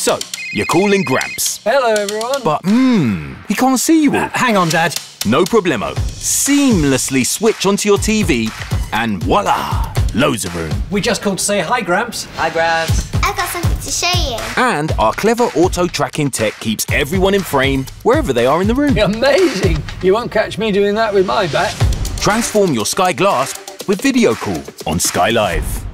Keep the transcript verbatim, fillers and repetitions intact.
So, you're calling Gramps. Hello, everyone. But, hmm, he can't see you all. Uh, hang on, Dad. No problemo. Seamlessly switch onto your T V and voila, loads of room. We just called to say hi, Gramps. Hi, Gramps. I've got something to show you. And our clever auto-tracking tech keeps everyone in frame wherever they are in the room. Amazing. You won't catch me doing that with my bat. Transform your Sky Glass with Video Call on Sky Live.